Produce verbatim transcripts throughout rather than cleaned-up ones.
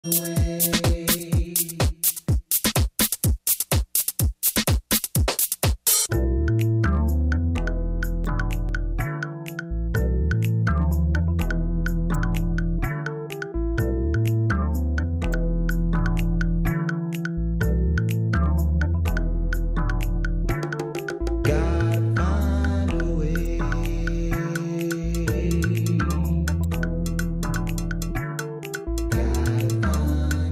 Gotta find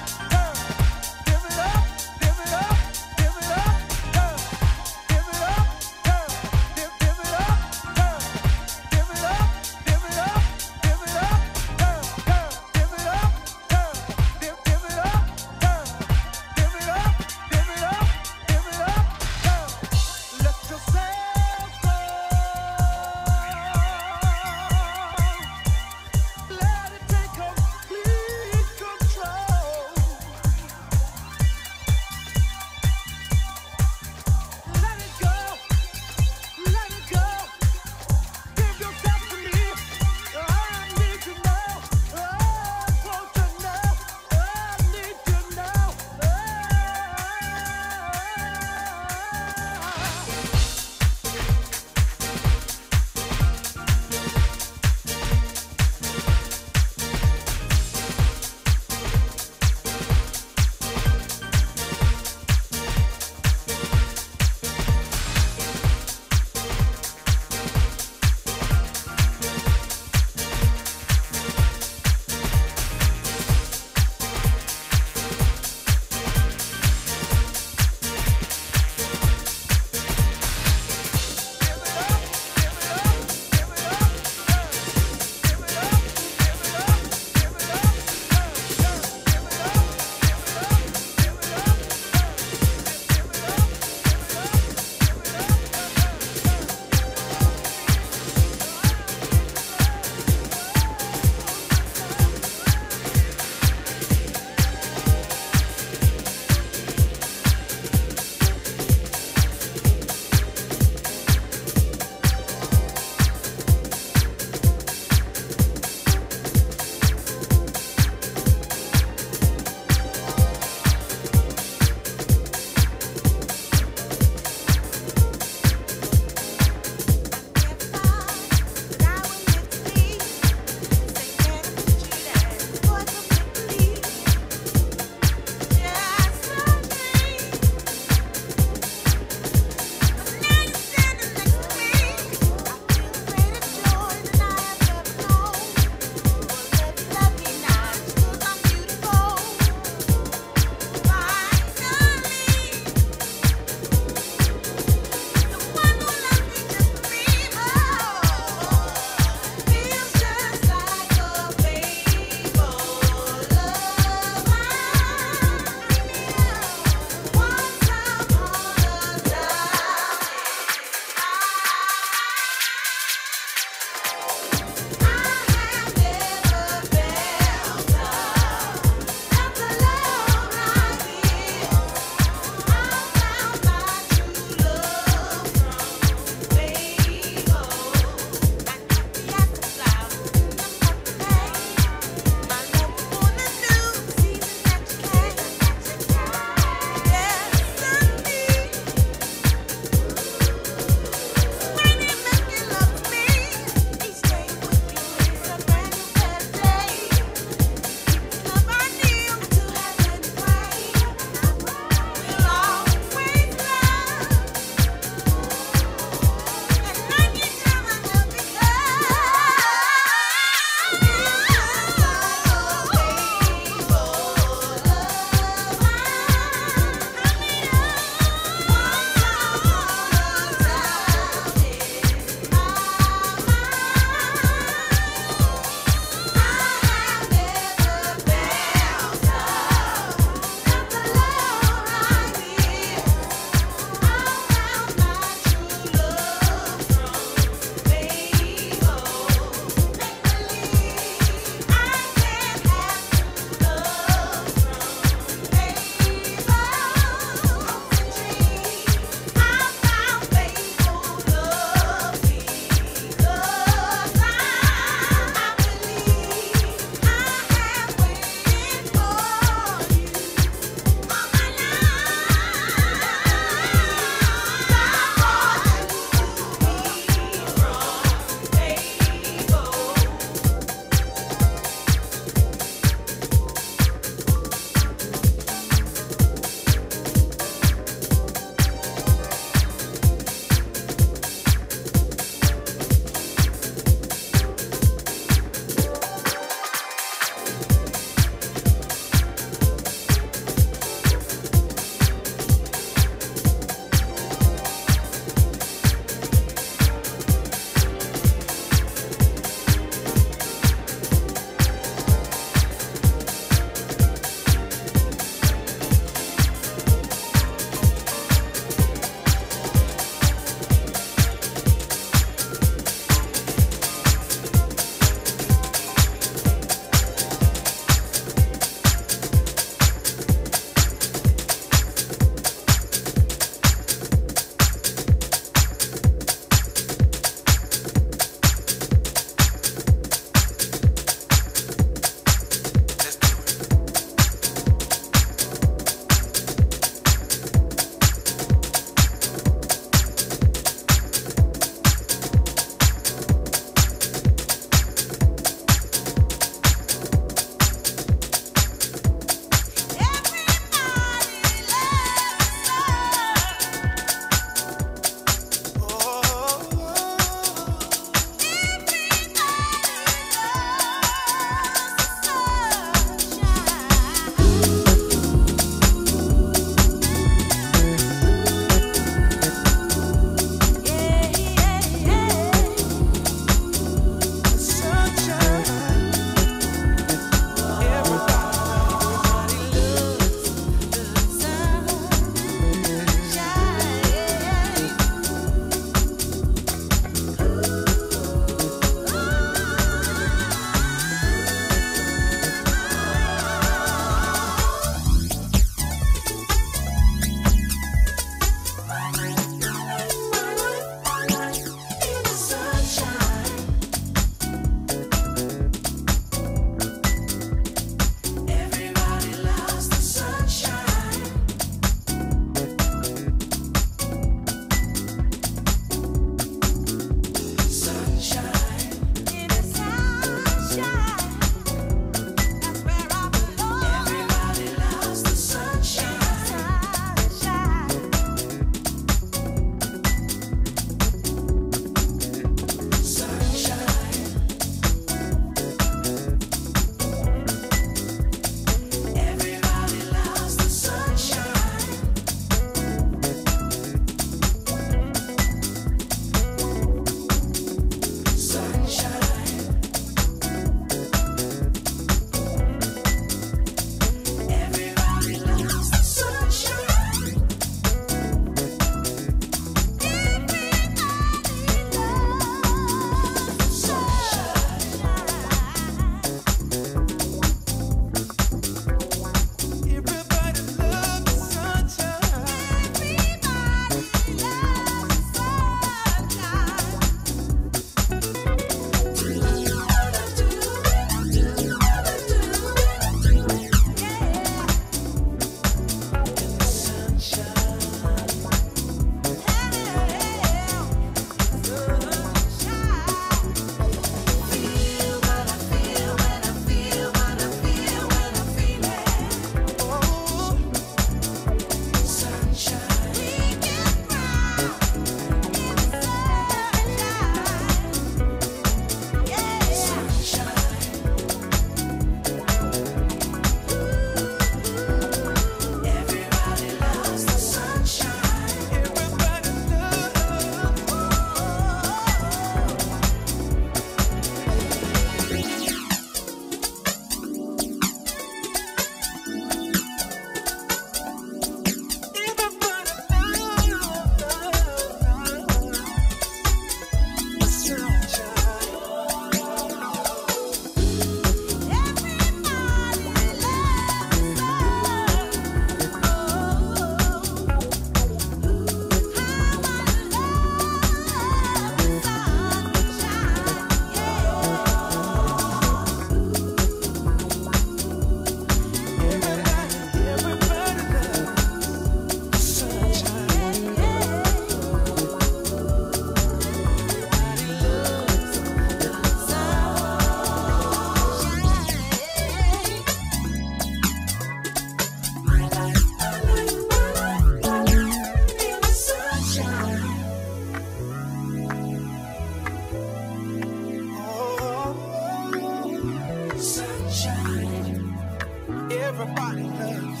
everybody loves.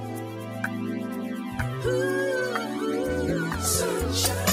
Ooh, sunshine.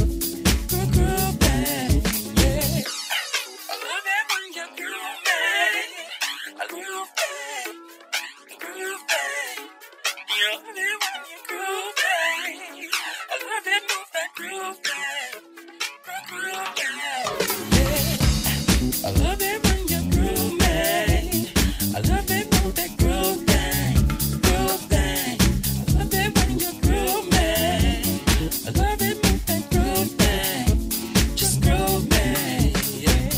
Groove, groove, I love it when you groove me. I love it when that groove thing, groove thing. I love it when you groove me. I love it when that groove thing, just groove me, yeah.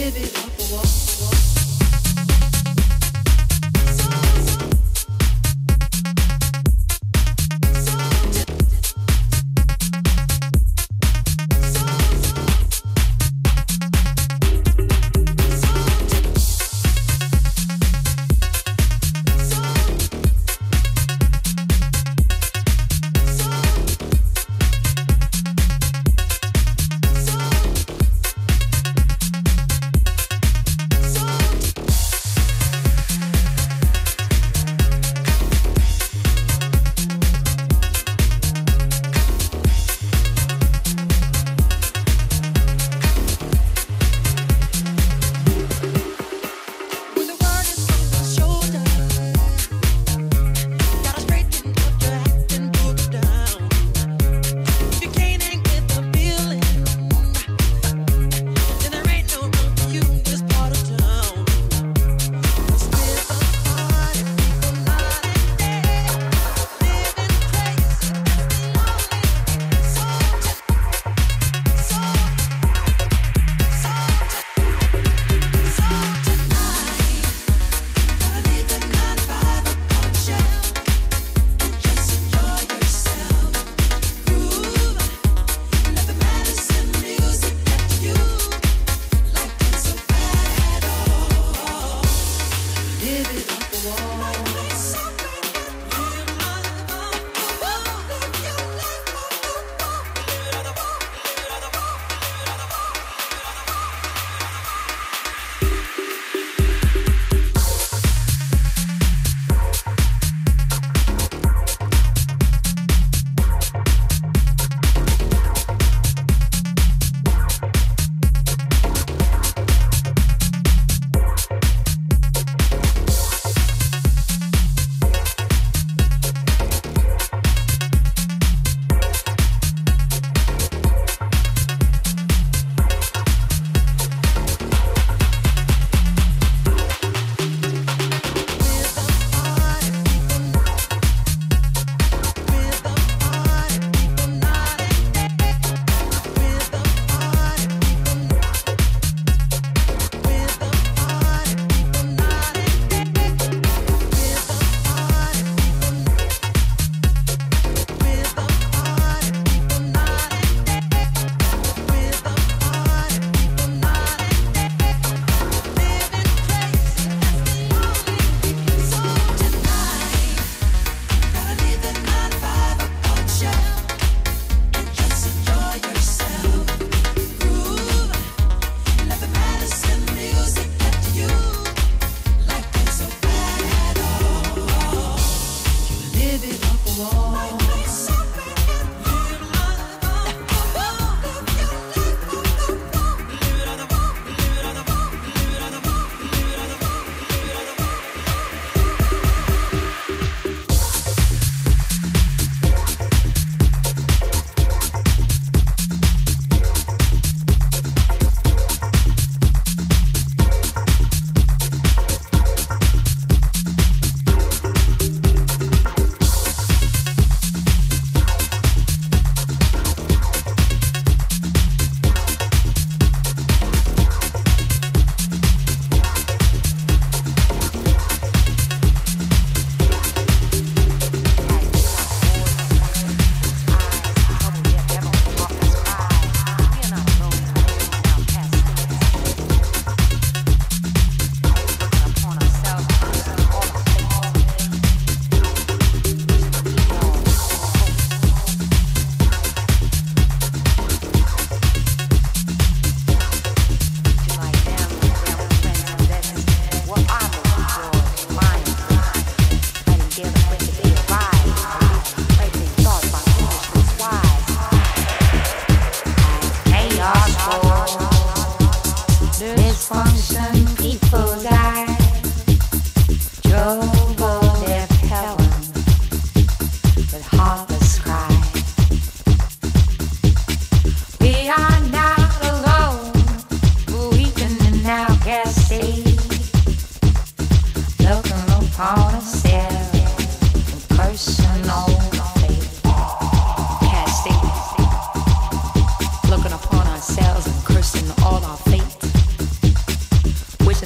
Looking upon ourselves and cursing all our fate.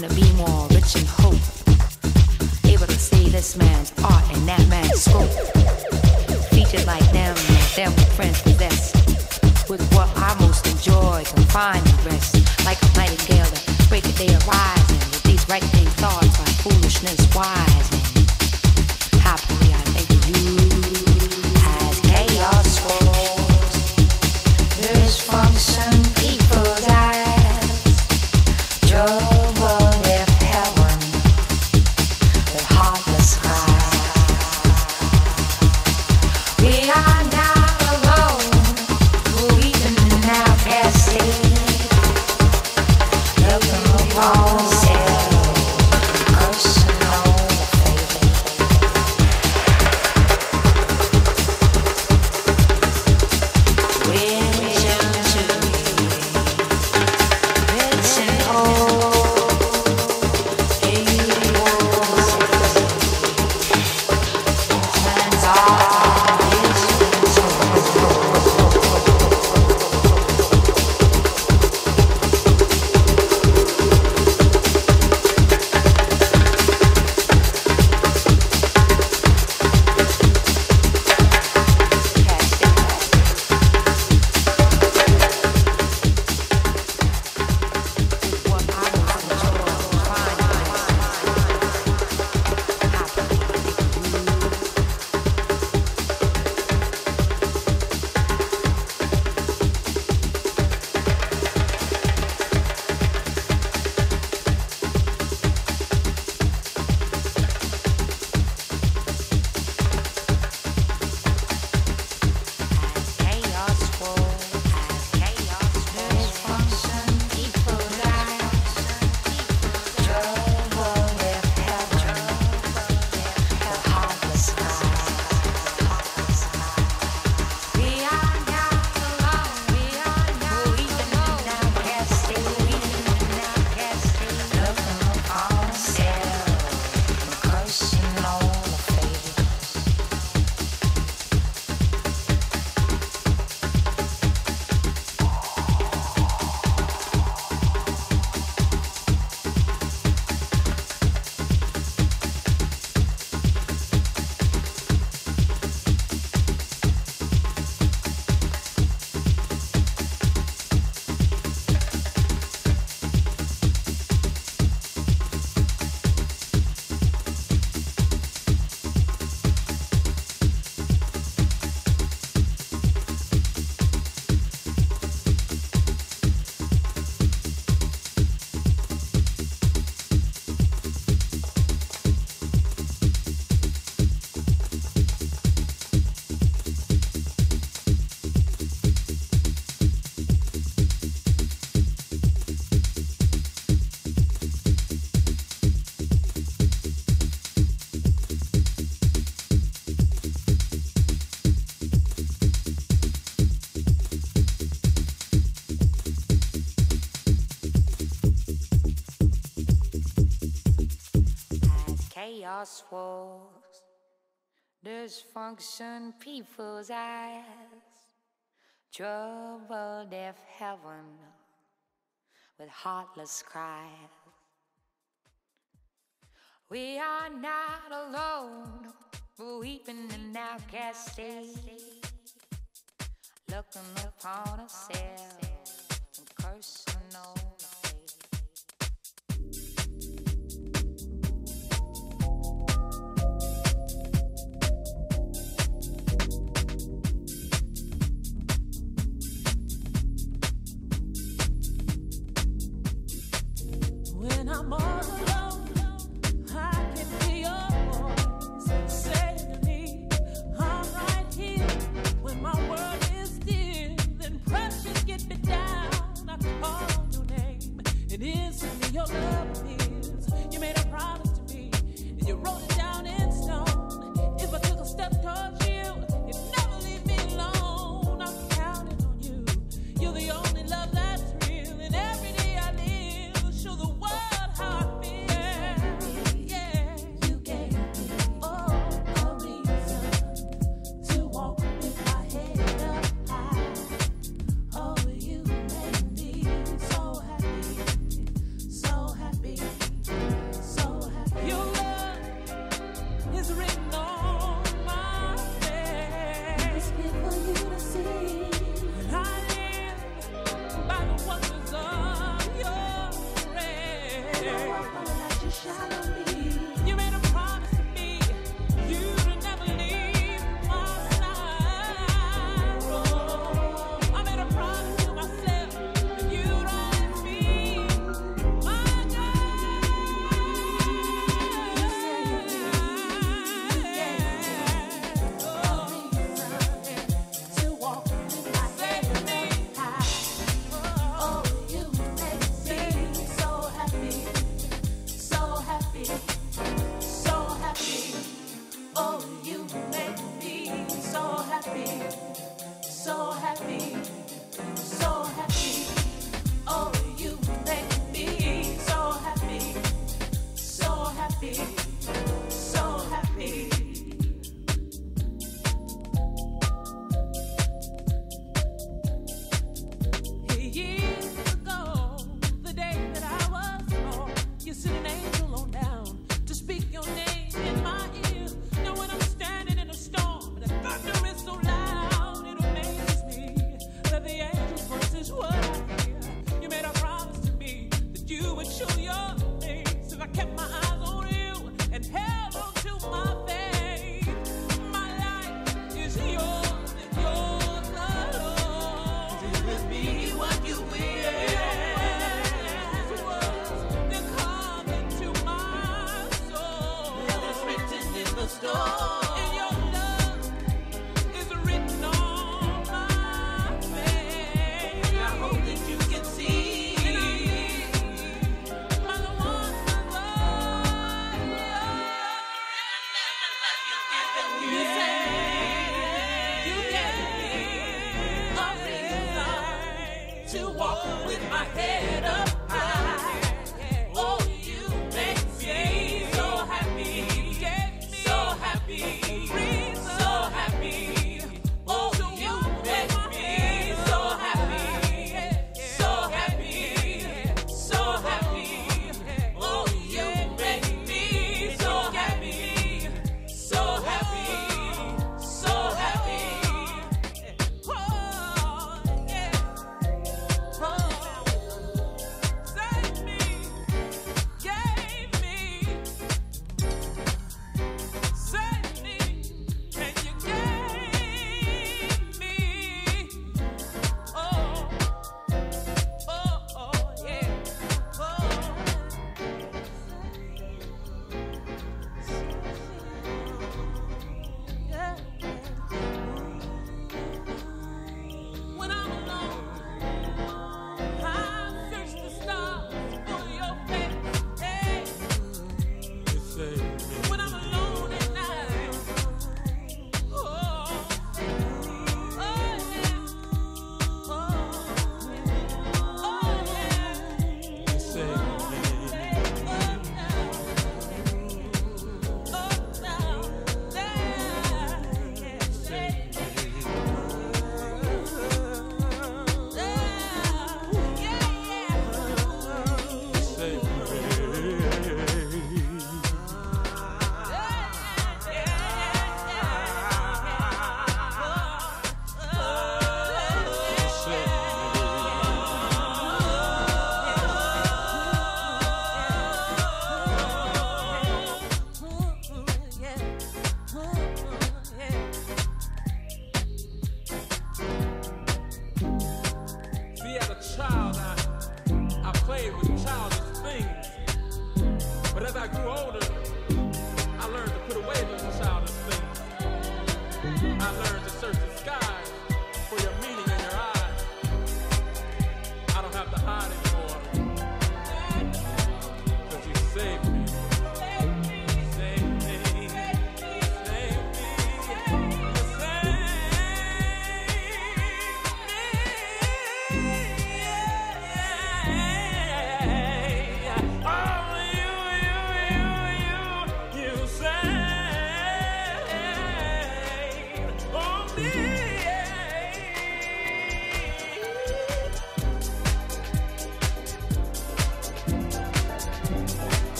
hoping to be more rich in hope. Able to see this man's art and that man's scope. Featured like them, like them friends possess. With what I most enjoy, can find and rest. Like a nightingale that break a day arising. With these right thing thoughts like foolishness wise. And happily I think of you as chaos rolls. Dysfunction people's eyes. Trouble if heaven with heartless cries. We are not alone. We even now can see. Looking upon ourselves, cursing all the fate. Chaos walks, dysfunction people's eyes, trouble deaf heaven with heartless cries. We are not alone, weeping in our casting, looking upon ourselves and cursing all the fate. When I'm all alone, I can hear your voice saying to me, I'm right here. When my world is still and pressures get me down, I call your name, and instantly your love appears. You made a promise to me, and you wrote it down in stone. If I took a step towards you, you'd never leave me alone. I'm counting on you. You're the only love that's real, and every day I live, show the world how I feel. You made a promise to me, you'd never leave my side. Oh, I made a promise to myself that you'd always be my to walk with my head high. Oh, you make me so happy, so happy, so happy. Oh, you make me so happy, so happy, so happy. Oh, you make me so happy, so happy, so happy. Years ago, the day that I was born, you sent an angel on down to speak your name in my ear. Now when I'm standing in a storm, the thunder is so loud, it amazes me that the angel's voice is what I hear. You made a promise to me that you would show your face, and I kept my eyes on you and held on to my faith. My life is yours and yours alone. Do with me what you will. Your words, they're coming to my soul. And it's written in the stone. And your love is written on my face. I hope that you can see. And I need my one love.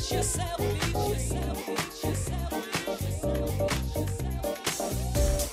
yourself, beat yourself, beat yourself, beat yourself, beat yourself.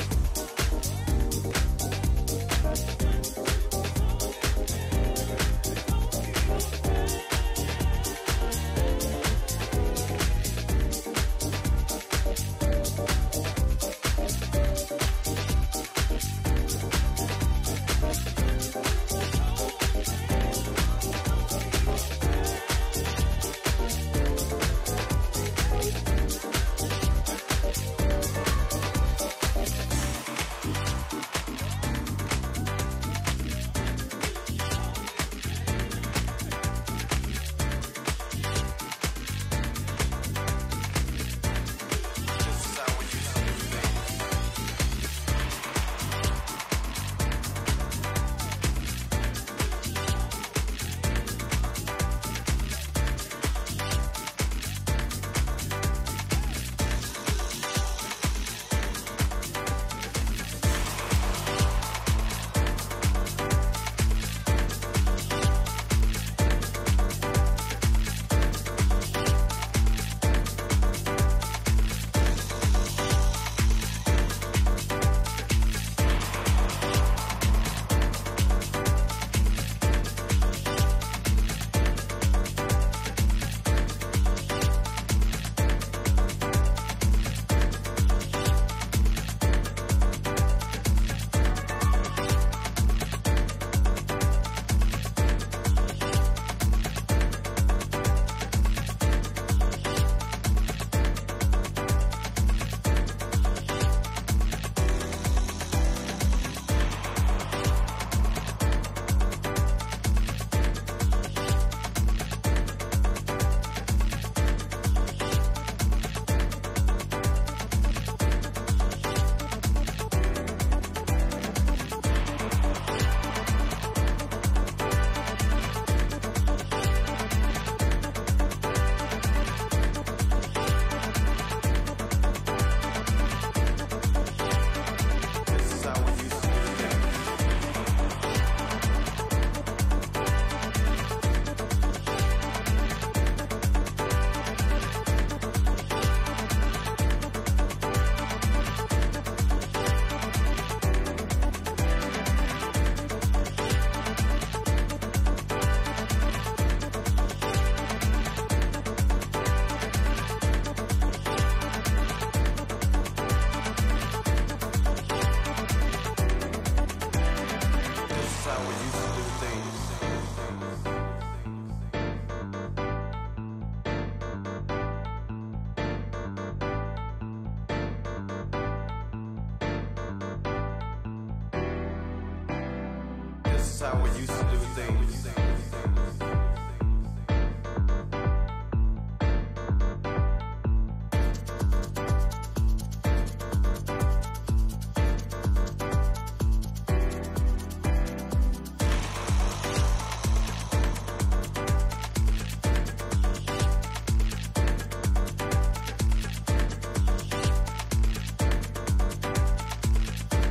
how we used to do things.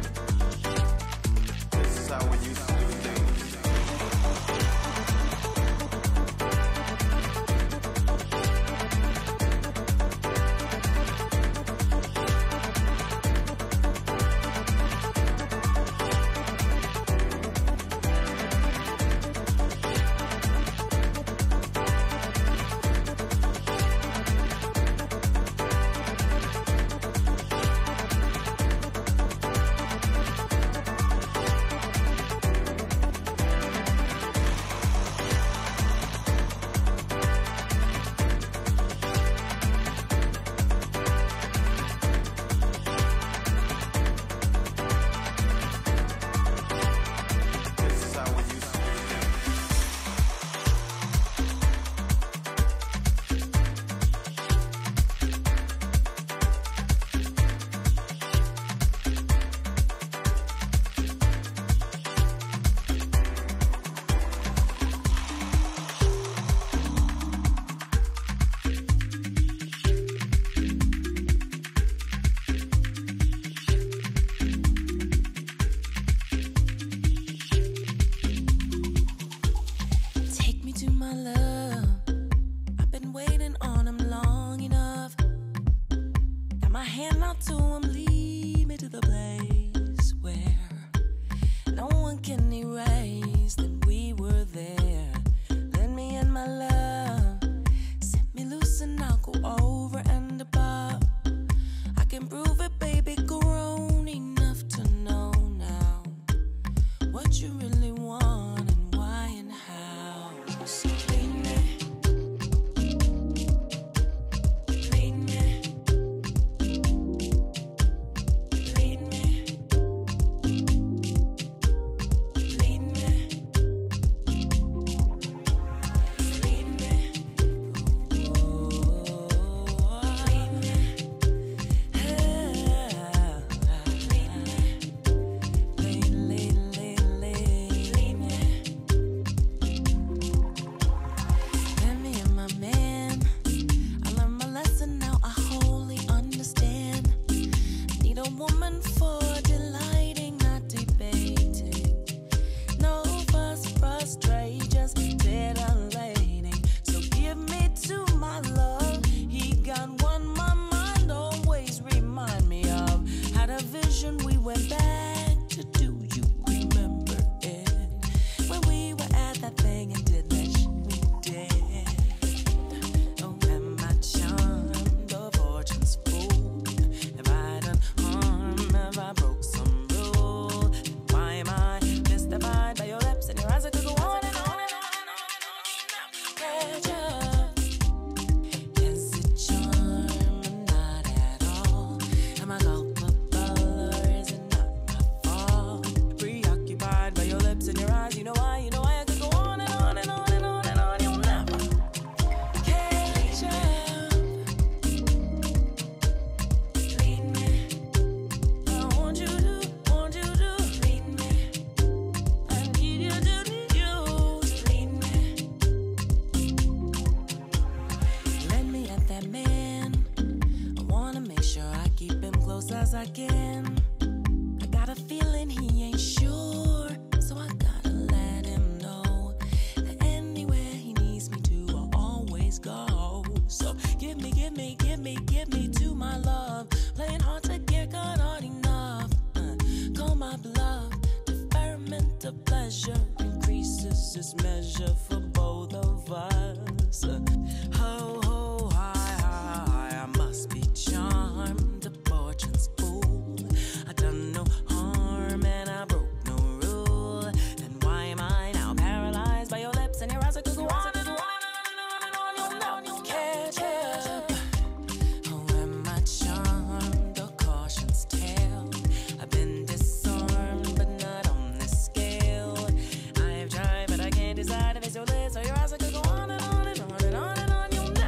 This is how we used to do things. waiting on him long enough. Got my hand out to him, lead me to the place where no one can erase that we were there. Lend me in my love, set me loose and I'll go over and above. I can prove it, baby, grown enough to know now what you really want and why and how. So lead me, lead me, lead me, lead me, lead me, oh, lead me, ah, lead me, lead, lead, lead, lead, lead me. Let me in my man. I learned my lesson now. I wholly understand. Need a woman for delighting, not debating. No fuss, frustrate, just titillating. So give me to my love. He got one my mind always remind me of. Had a vision, we went back to do you remember it? When we were at that thing and did that shit we did. Oh, am I charmed or fortune's fool? Have I done harm? Have I broke some rule? Why am I mystified by your lips and your eyes? I could go on and on and on and on and on. Pleasure. Is it charm or not at all? Am I culpable or is it not my fault? Preoccupied by your lips and your eyes, you know why, you know why I could go on and on and on and on and on. You'll never catch up. Lead me. I want you to, want you to lead me. I need you to, need you to lead me. Let me at that man. I wanna make sure I keep him close as I can. I got a feeling he ain't sure, so I gotta let him know that anywhere he needs me to, I'll always go. So give me, give me, give me, give me to my love. Playing hard to get, got hard enough. Uh, call my bluff. Deferment of pleasure increases its measure for both of us. Uh, ho, ho, hi, hi, hi, I must be charmed. The fortune's fool. I done no harm and I broke no rule. Then why am I now paralyzed by your lips and your eyes? I could go on and on and on and on. You'll never catch up. Oh, am I charmed or caution's tale? I've been disarmed, but not on this scale. I've tried, but I can't decide if it's your lips or your eyes. I could go on and on and on and on and on. You'll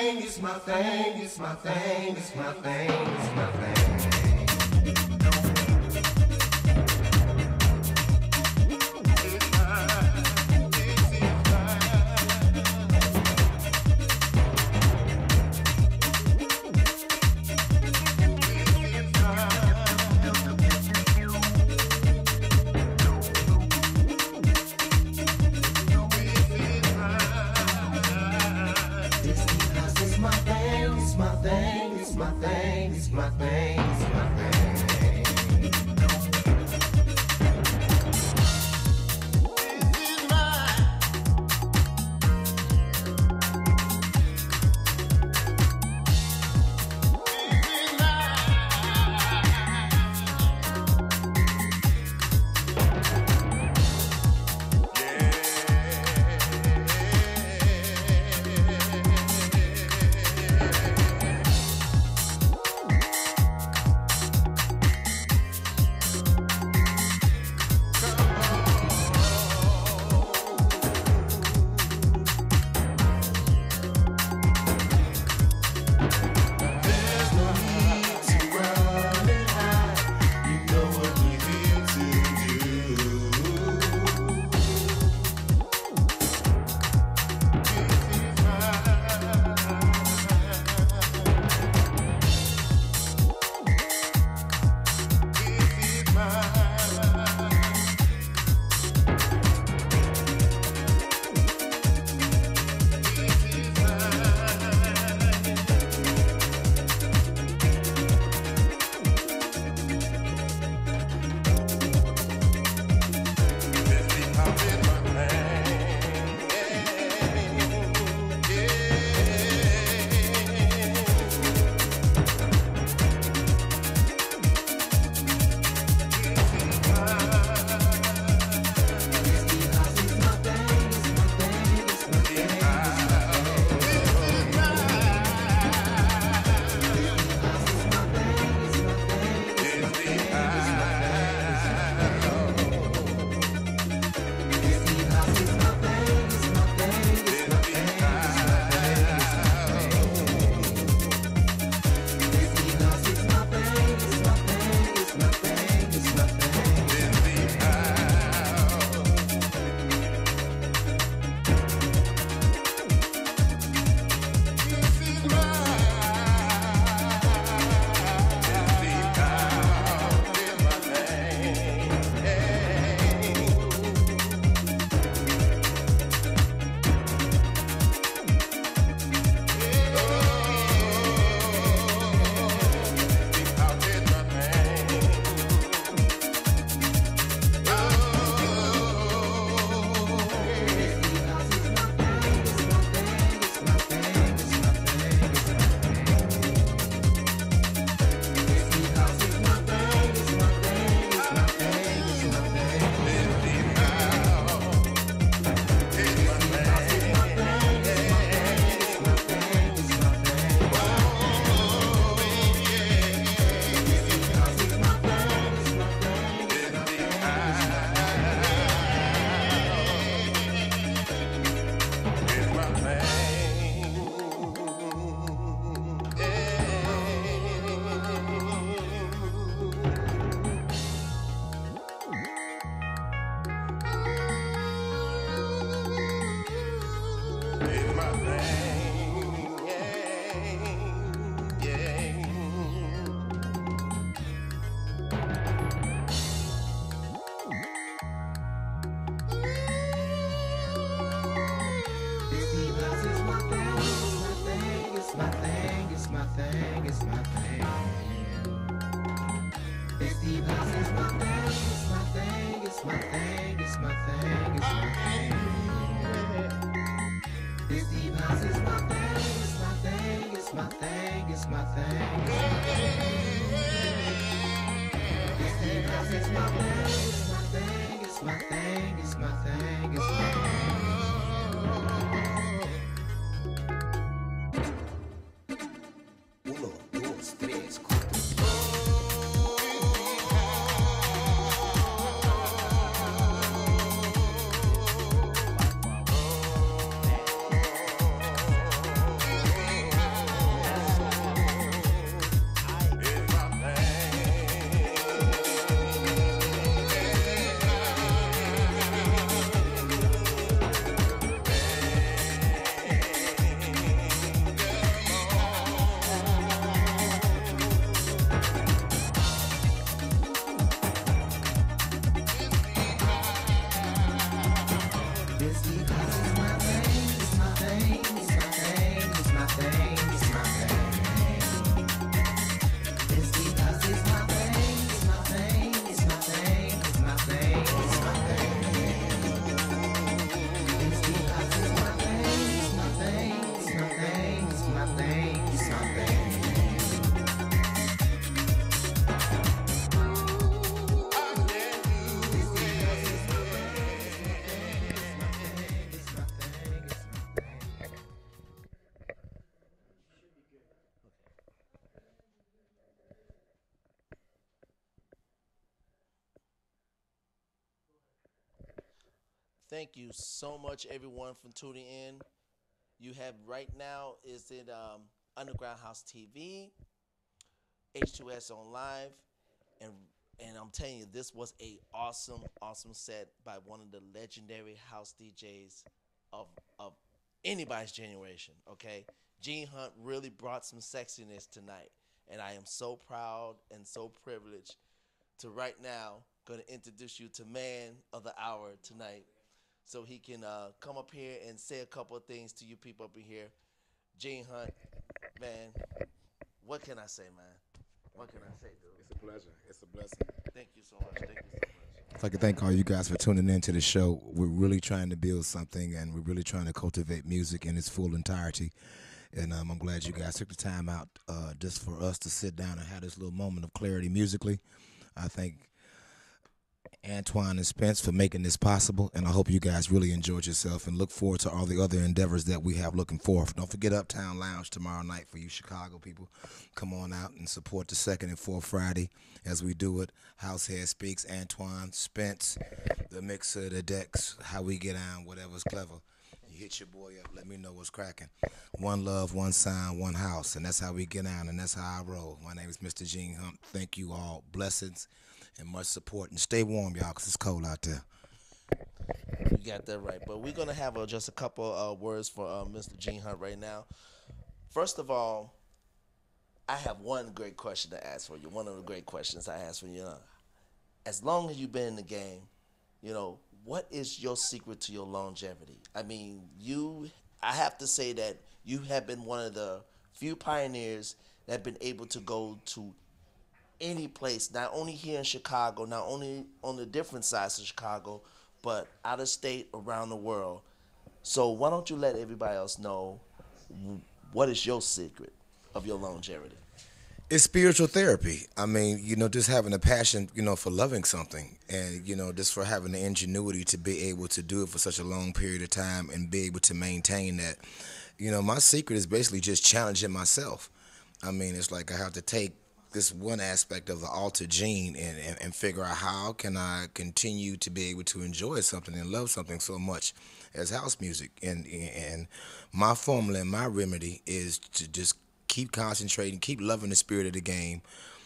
thing, it's my thing, it's my thing, it's my thing, it's my thing. Thank you so much, everyone, for tuning in. You have right now is it um, Underground House T V, H two S on Live, and and I'm telling you, this was a awesome, awesome set by one of the legendary house D Js of of anybody's generation. Okay, Gene Hunt really brought some sexiness tonight, and I am so proud and so privileged to right now going to introduce you to man of the hour tonight, so he can uh, come up here and say a couple of things to you people up in here. Gene Hunt, man, what can I say, man? What can I say, dude? It's a pleasure. It's a blessing. Thank you so much. Thank you so much. I'd like to thank all you guys for tuning in to the show. We're really trying to build something, and we're really trying to cultivate music in its full entirety. And um, I'm glad you guys took the time out uh, just for us to sit down and have this little moment of clarity musically. I thank Antoine and Spence for making this possible, and I hope you guys really enjoyed yourself and look forward to all the other endeavors that we have looking forth. Don't forget Uptown Lounge tomorrow night for you Chicago people. Come on out and support the second and fourth Friday as we do it. Househead Speaks, Antoine, Spence, the mixer, the decks, how we get on, whatever's clever. You hit your boy up, let me know what's cracking. One love, one sound, one house, and that's how we get on, and that's how I roll. My name is Mister Gene Hunt. Thank you all. Blessings and much support. And stay warm, y'all, because it's cold out there. You got that right. But we're going to have uh, just a couple uh, words for uh, Mister Gene Hunt right now. First of all, I have one great question to ask for you. One of the great questions I ask for you. Uh, as long as you've been in the game, you know, what is your secret to your longevity? I mean, you, I have to say that you have been one of the few pioneers that have been able to go to any place, not only here in Chicago, not only on the different sides of Chicago, but out of state, around the world. So why don't you let everybody else know what is your secret of your longevity? It's spiritual therapy. I mean, you know, just having a passion, you know, for loving something, and, you know, just for having the ingenuity to be able to do it for such a long period of time and be able to maintain that. You know, my secret is basically just challenging myself. I mean, it's like I have to take this one aspect of the alter gene and, and, and figure out how can I continue to be able to enjoy something and love something so much as house music. And and my formula and my remedy is to just keep concentrating, keep loving the spirit of the game.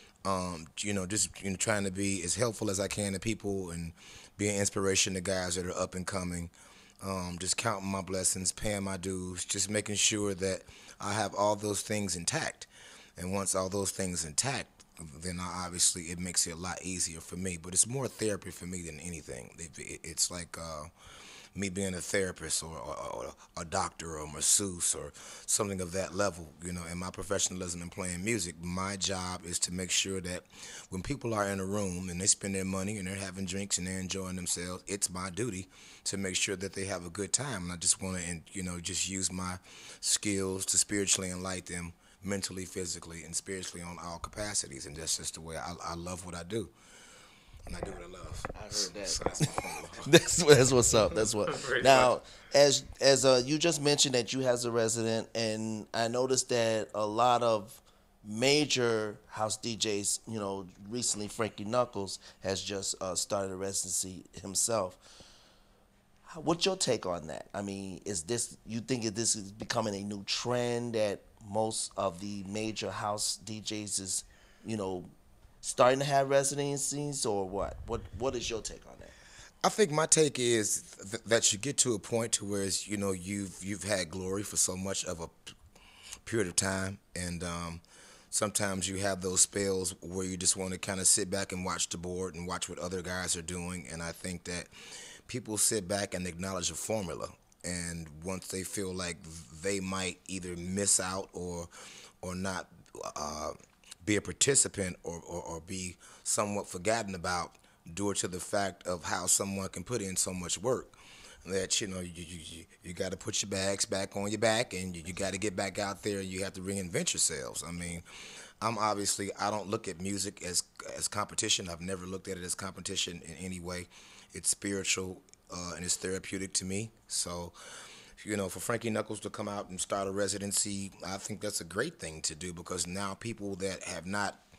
Um, you know, just you know, trying to be as helpful as I can to people and be an inspiration to guys that are up and coming. Um, just counting my blessings, paying my dues, just making sure that I have all those things intact. And once all those things intact, then I, obviously it makes it a lot easier for me. But it's more therapy for me than anything. It, it, it's like uh, me being a therapist or, or, or a doctor or a masseuse or something of that level. You know, in my professionalism in playing music, my job is to make sure that when people are in a room and they spend their money and they're having drinks and they're enjoying themselves, it's my duty to make sure that they have a good time. And I just want to, you know, just use my skills to spiritually enlighten them mentally, physically, and spiritually on all capacities. And that's just the way I, I love what I do. And I do what I love. I heard that. So that's my formula. that's, that's what's up. That's what. Now, as as uh, you just mentioned that you as a resident, and I noticed that a lot of major house D Js, you know, recently Frankie Knuckles has just uh, started a residency himself. What's your take on that? I mean, is this, you think that this is becoming a new trend that most of the major house D Js is, you know, starting to have residencies, or what? What What is your take on that? I think my take is th- that you get to a point to where it's, you know you've you've had glory for so much of a p- period of time, and um, sometimes you have those spells where you just want to kind of sit back and watch the board and watch what other guys are doing. And I think that people sit back and acknowledge a formula, and once they feel like they might either miss out or or not uh, be a participant or, or, or be somewhat forgotten about due to the fact of how someone can put in so much work, that, you know, you you, you got to put your bags back on your back, and you, you got to get back out there, and you have to reinvent yourselves. I mean, I'm obviously, I don't look at music as as competition. I've never looked at it as competition in any way. It's spiritual uh, and it's therapeutic to me. So, you know, for Frankie Knuckles to come out and start a residency, I think that's a great thing to do, because now people that have not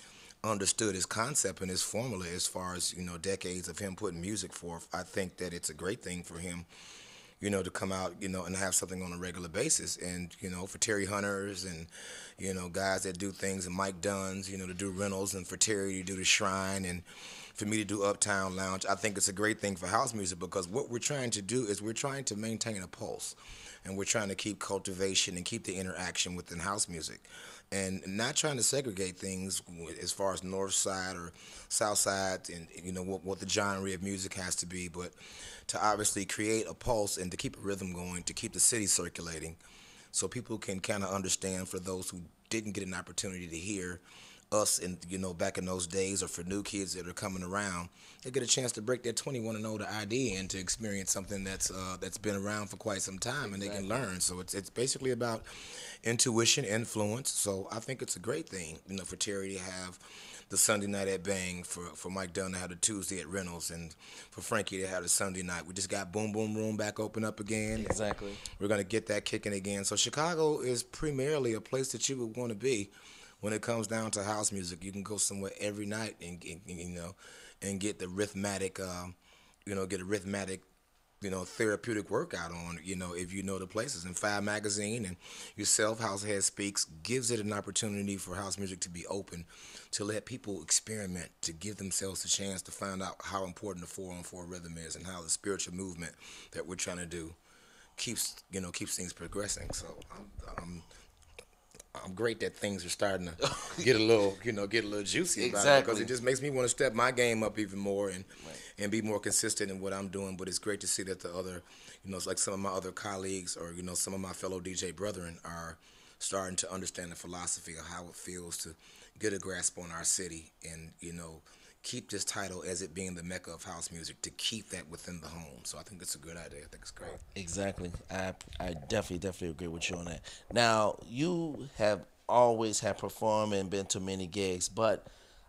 understood his concept and his formula as far as you know decades of him putting music forth. I think that it's a great thing for him, you know, to come out, you know, and have something on a regular basis. And you know, for Terry Hunters and you know guys that do things, and Mike Dunn's, you know, to do rentals, and for Terry to do the Shrine, and for me to do Uptown Lounge. I think it's a great thing for house music because what we're trying to do is we're trying to maintain a pulse, and we're trying to keep cultivation and keep the interaction within house music, and not trying to segregate things as far as north side or south side, and you know what, what the genre of music has to be, but to obviously create a pulse and to keep a rhythm going, to keep the city circulating, so people can kind of understand, for those who didn't get an opportunity to hear us in you know back in those days, or for new kids that are coming around, they get a chance to break their twenty-one and older I D and to experience something that's uh, that's been around for quite some time, and they can learn. So it's it's basically about intuition, influence. So I think it's a great thing, you know, for Terry to have the Sunday night at Bang, for, for Mike Dunn to have the Tuesday at Reynolds, and for Frankie to have the Sunday night. We just got Boom Boom Room back open up again. Exactly. We're gonna get that kicking again. So Chicago is primarily a place that you would want to be when it comes down to house music. You can go somewhere every night and, and you know, and get the rhythmatic, um, you know, get a rhythmatic, you know, therapeutic workout on, you know, if you know the places. And Five Magazine and yourself, House Head Speaks, gives it an opportunity for house music to be open, to let people experiment, to give themselves a chance to find out how important the four on four rhythm is, and how the spiritual movement that we're trying to do keeps, you know, keeps things progressing. So I'm, I'm I'm great that things are starting to get a little, you know, get a little juicy about it, Exactly. because it just makes me want to step my game up even more, and and be more consistent in what I'm doing. But it's great to see that the other, you know, it's like some of my other colleagues, or you know, some of my fellow D J brethren are starting to understand the philosophy of how it feels to get a grasp on our city, and you know, keep this title as it being the mecca of house music, to keep that within the home. So I think it's a good idea. I think it's great. Exactly. I I definitely definitely agree with you on that. Now, you have always have performed and been to many gigs, but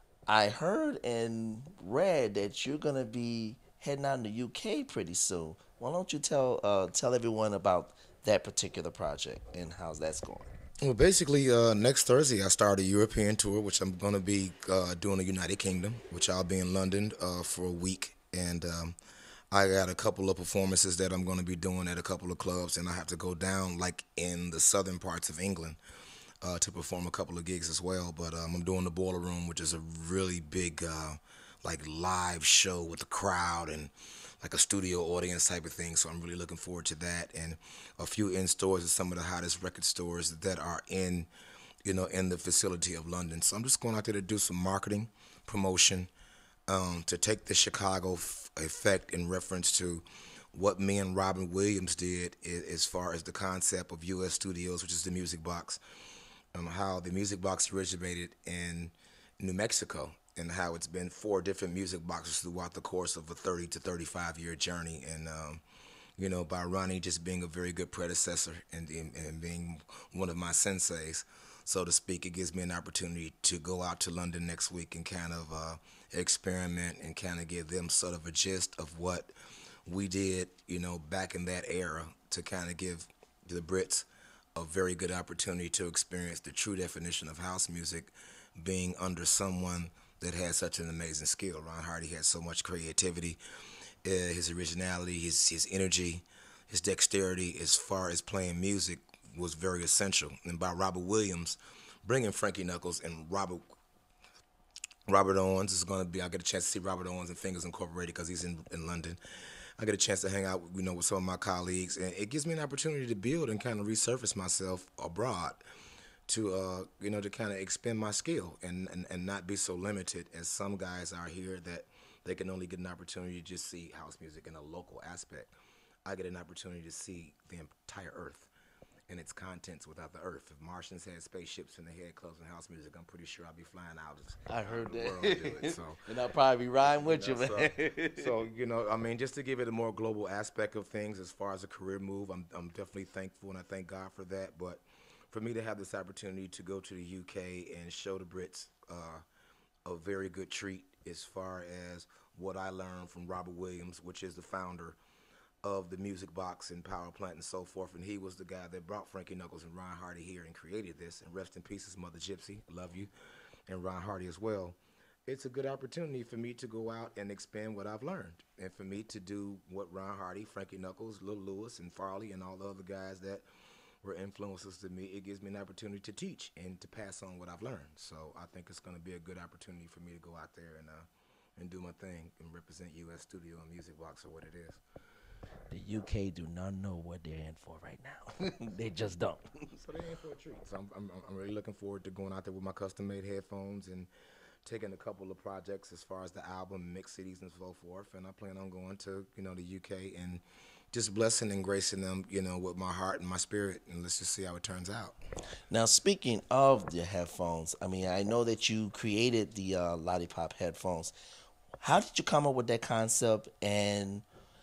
I heard and read that you're gonna be heading out in the U K pretty soon. Why don't you tell uh, tell everyone about that particular project and how's that's going? Well, basically, uh, next Thursday I start a European tour, which I'm going to be uh, doing the United Kingdom, which I'll be in London uh, for a week. And um, I got a couple of performances that I'm going to be doing at a couple of clubs, and I have to go down, like, in the southern parts of England uh, to perform a couple of gigs as well. But um, I'm doing the Boiler Room, which is a really big, uh, like, live show with the crowd and like a studio audience type of thing. So I'm really looking forward to that, and a few in stores at some of the hottest record stores that are in, you know, in the facility of London. So I'm just going out there to do some marketing, promotion, um, to take the Chicago f- effect in reference to what me and Robin Williams did, i- as far as the concept of U S Studios, which is the Music Box, um, how the Music Box originated in New Mexico, and how it's been four different music boxes throughout the course of a thirty to thirty-five year journey. And, um, you know, by Ronnie just being a very good predecessor, and, and, and being one of my senseis, so to speak, it gives me an opportunity to go out to London next week and kind of uh, experiment and kind of give them sort of a gist of what we did, you know, back in that era, to kind of give the Brits a very good opportunity to experience the true definition of house music, being under someone that had such an amazing skill. Ron Hardy had so much creativity, uh, his originality, his his energy, his dexterity as far as playing music was very essential. And by Robert Williams bringing Frankie Knuckles and Robert Robert Owens is going to be, I get a chance to see Robert Owens and Fingers Incorporated because he's in, in London. I get a chance to hang out, you know, with some of my colleagues, and it gives me an opportunity to build and kind of resurface myself abroad, to uh, you know, to kind of expend my skill, and, and, and not be so limited as some guys are here, that they can only get an opportunity to just see house music in a local aspect. I get an opportunity to see the entire earth and its contents without the earth. If Martians had spaceships and they had clubs and house music, I'm pretty sure I'd be flying out of I heard the that. world to do it. So. And I'll probably be riding with you, You know, man. so, so, you know, I mean, just to give it a more global aspect of things as far as a career move, I'm I'm definitely thankful, and I thank God for that. But for me to have this opportunity to go to the U K and show the Brits uh, a very good treat as far as what I learned from Robert Williams, which is the founder of the Music Box and Power Plant and so forth. And he was the guy that brought Frankie Knuckles and Ron Hardy here and created this. And rest in peace, his mother Gypsy. Love you. and Ron Hardy as well, it's a good opportunity for me to go out and expand what I've learned, and for me to do what Ron Hardy, Frankie Knuckles, Lil Lewis, and Farley, and all the other guys that were influences to me. It gives me an opportunity to teach and to pass on what I've learned. So I think it's going to be a good opportunity for me to go out there and uh, and do my thing and represent U S Studio and Music Box for what it is. The U K do not know what they're in for right now. They just don't. So they're in for a treat. So I'm, I'm, I'm really looking forward to going out there with my custom-made headphones and taking a couple of projects as far as the album, mix C Ds, and so forth. And I plan on going to, you know, the U K and just blessing and gracing them, you know, with my heart and my spirit. And let's just see how it turns out. Now, speaking of the headphones, I mean, I know that you created the uh, Lollipop headphones. How did you come up with that concept, and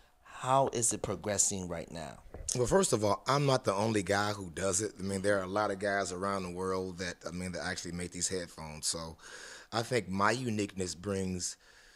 how is it progressing right now? Well, first of all, I'm not the only guy who does it. I mean, there are a lot of guys around the world that, I mean, that actually make these headphones. So I think my uniqueness brings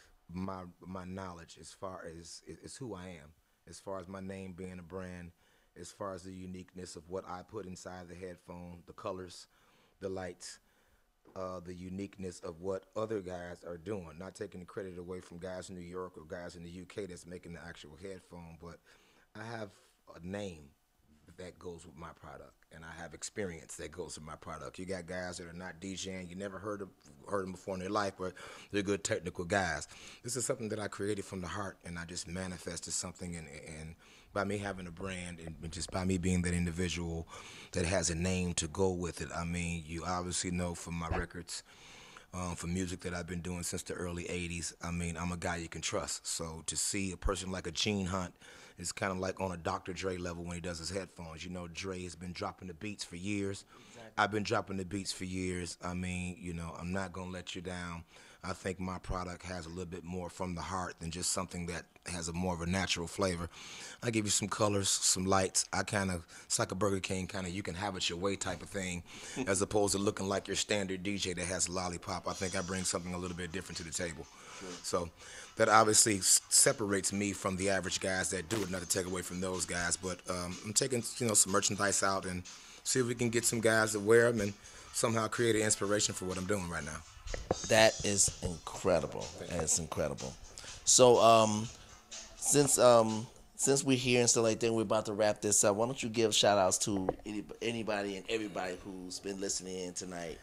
my my knowledge as far as is who I am, as far as my name being a brand, as far as the uniqueness of what I put inside the headphone, the colors, the lights, uh, the uniqueness of what other guys are doing. Not taking the credit away from guys in New York or guys in the U K that's making the actual headphone, but I have a name that goes with my product, and I have experience that goes with my product. You got guys that are not DJing, you never heard of heard them before in their life, but they're good technical guys. This is something that I created from the heart, and I just manifested something, and, and by me having a brand, and just by me being that individual that has a name to go with it. I mean, you obviously know from my records, Um, for music that I've been doing since the early eighties, I mean, I'm a guy you can trust. So to see a person like a Gene Hunt is kind of like on a Doctor Dre level when he does his headphones. You know, Dre has been dropping the beats for years. Exactly. I've been dropping the beats for years. I mean, you know, I'm not going to let you down. I think my product has a little bit more from the heart than just something that has a more of a natural flavor. I give you some colors, some lights. I kind of, it's like a Burger King kind of, you can have it your way type of thing, as opposed to looking like your standard D J that has a lollipop. I think I bring something a little bit different to the table. Sure. So that obviously s- separates me from the average guys that do it, not to take away from those guys. But um, I'm taking, you know, some merchandise out and see if we can get some guys to wear them and somehow create an inspiration for what I'm doing right now. That is incredible. That is incredible. So, um, since um, since we're here and stuff like that, we're about to wrap this up. Why don't you give shout outs to any, anybody and everybody who's been listening in tonight?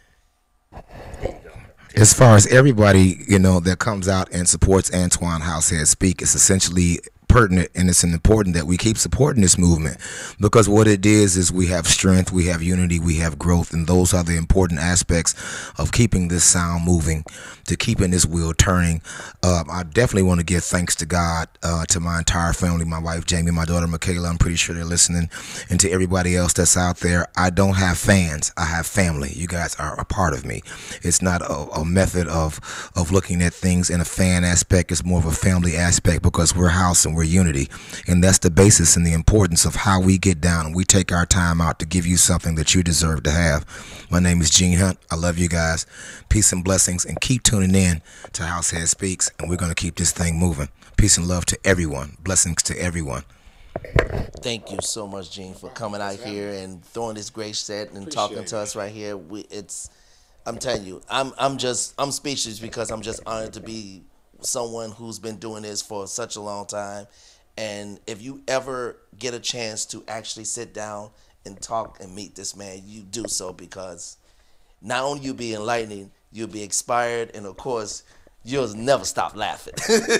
As far as everybody, you know, that comes out and supports Antoine Househead Speak, it's essentially pertinent, and it's important that we keep supporting this movement, because what it is is we have strength, we have unity, we have growth, and those are the important aspects of keeping this sound moving, to keeping this wheel turning. Uh, I definitely want to give thanks to God, uh, to my entire family, my wife Jamie, my daughter Michaela, I'm pretty sure they're listening, and to everybody else that's out there. I don't have fans, I have family. You guys are a part of me. It's not a, a method of of looking at things in a fan aspect. It's more of a family aspect, because we're house and we're unity, and that's the basis and the importance of how we get down and we take our time out to give you something that you deserve to have. My name is Gene Hunt. I love you guys. Peace and blessings, and keep tuning in to Househead Speaks, and we're going to keep this thing moving. Peace and love to everyone. Blessings to everyone. Thank you so much, Gene, for coming out here and throwing this great set and Appreciate talking it. to us right here. We, it's, I'm telling you, I'm, I'm just, I'm speechless, because I'm just honored to be someone who's been doing this for such a long time. And if you ever get a chance to actually sit down and talk and meet this man, you do so, because not only you'll be enlightening, you'll be inspired, and of course, you'll never stop laughing.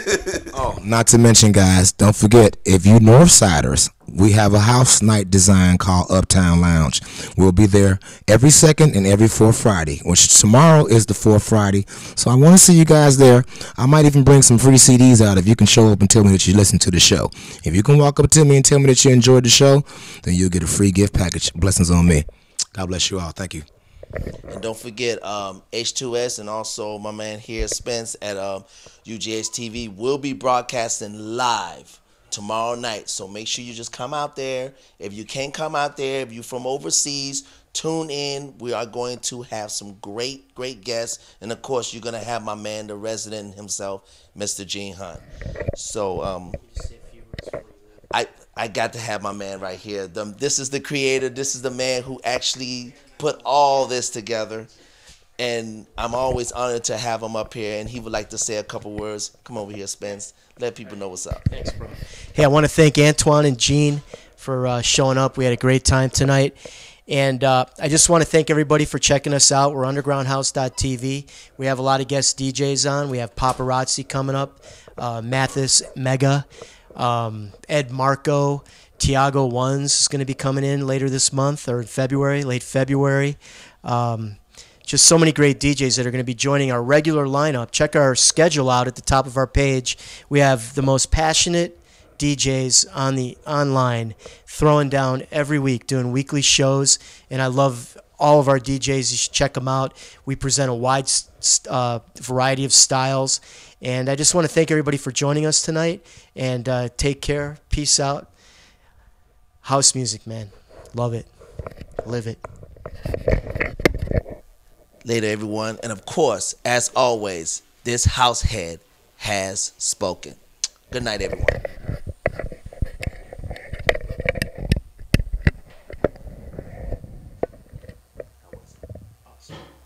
Oh, not to mention, guys, don't forget, if you Northsiders, we have a house night design called Uptown Lounge. We'll be there every second and every fourth Friday, which tomorrow is the fourth Friday. So I want to see you guys there. I might even bring some free C Ds out if you can show up and tell me that you listened to the show. If you can walk up to me and tell me that you enjoyed the show, then you'll get a free gift package. Blessings on me. God bless you all. Thank you. And don't forget, um, H two S and also my man here, Spence, at um, U G H T V will be broadcasting live tomorrow night. So make sure you just come out there. If you can't come out there, if you're from overseas, tune in. We are going to have some great, great guests. And, of course, you're going to have my man, the resident himself, Mister Gene Hunt. So um, I, I got to have my man right here. The, this is the creator. This is the man who actually put all this together. And I'm always honored to have him up here, and he would like to say a couple words. Come over here, Spence. Let people know what's up. Thanks, bro. Hey, I want to thank Antoine and Gene for uh, showing up. We had a great time tonight. And uh, I just want to thank everybody for checking us out. We're underground house dot t v. We have a lot of guest D Js on. We have Paparazzi coming up, uh, Mathis Mega, um, Ed Marco, Tiago Ones is going to be coming in later this month or in February, late February. Um, just so many great D Js that are going to be joining our regular lineup. Check our schedule out at the top of our page. We have the most passionate D Js on the online throwing down every week, doing weekly shows, and I love all of our D Js. You should check them out. We present a wide uh, variety of styles, and I just want to thank everybody for joining us tonight, and uh, take care. Peace out. House music, man. Love it. Live it. Later, everyone. And of course, as always, this house head has spoken. Good night, everyone. Awesome.